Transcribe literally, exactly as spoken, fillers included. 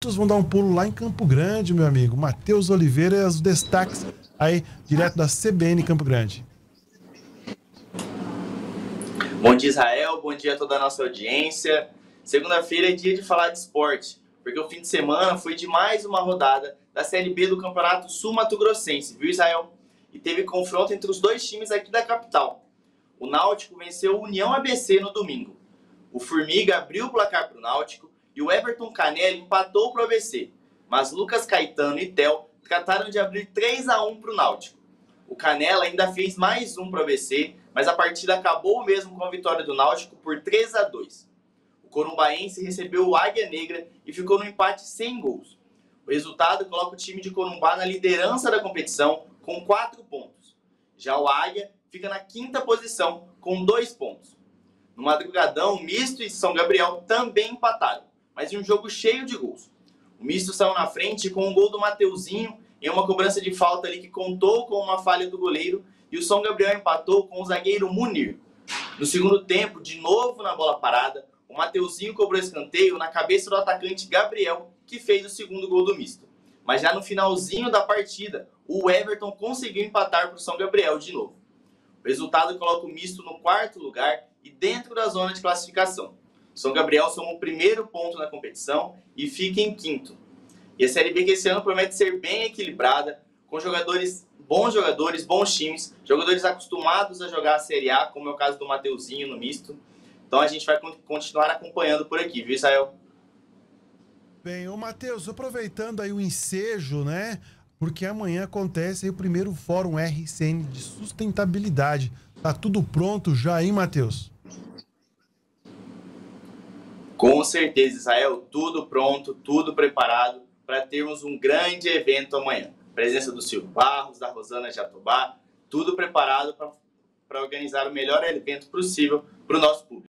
juntos vão dar um pulo lá em Campo Grande, meu amigo. Matheus Oliveira e os destaques aí, direto da C B N Campo Grande. Bom dia, Israel. Bom dia a toda a nossa audiência. Segunda-feira é dia de falar de esporte, porque o fim de semana foi de mais uma rodada da Série B do Campeonato Sul-Mato Grossense, viu, Israel? E teve confronto entre os dois times aqui da capital. O Náutico venceu o União A B C no domingo. O Formiga abriu o placar para o Náutico e o Everton Canelli empatou para o A B C. Mas Lucas Caetano e Tel trataram de abrir três a um para o Náutico. O Canela ainda fez mais um para o A B C, mas a partida acabou mesmo com a vitória do Náutico por três a dois. O corumbaense recebeu o Águia Negra e ficou no empate sem gols. O resultado coloca o time de Corumbá na liderança da competição com quatro pontos. Já o Águia fica na quinta posição com dois pontos. No madrugadão, o Misto e São Gabriel também empataram, mas em um jogo cheio de gols. O Misto saiu na frente com um gol do Mateuzinho em uma cobrança de falta ali que contou com uma falha do goleiro, e o São Gabriel empatou com o zagueiro Munir. No segundo tempo, de novo na bola parada, o Mateuzinho cobrou escanteio na cabeça do atacante Gabriel, que fez o segundo gol do Misto. Mas já no finalzinho da partida, o Everton conseguiu empatar para o São Gabriel de novo. O resultado coloca o Misto no quarto lugar e dentro da zona de classificação. O São Gabriel soma o primeiro ponto na competição e fica em quinto. E a Série B que esse ano promete ser bem equilibrada, com jogadores, bons jogadores, bons times, jogadores acostumados a jogar a Série A, como é o caso do Mateuzinho no Misto. Então a gente vai continuar acompanhando por aqui, viu, Israel? Bem, ô Matheus, aproveitando aí o ensejo, né? Porque amanhã acontece aí o primeiro Fórum R C N de Sustentabilidade. Tá tudo pronto já aí, Matheus? Com certeza, Israel, tudo pronto, tudo preparado para termos um grande evento amanhã. Presença do Silvio Barros, da Rosana Jatobá, tudo preparado para organizar o melhor evento possível para o nosso público.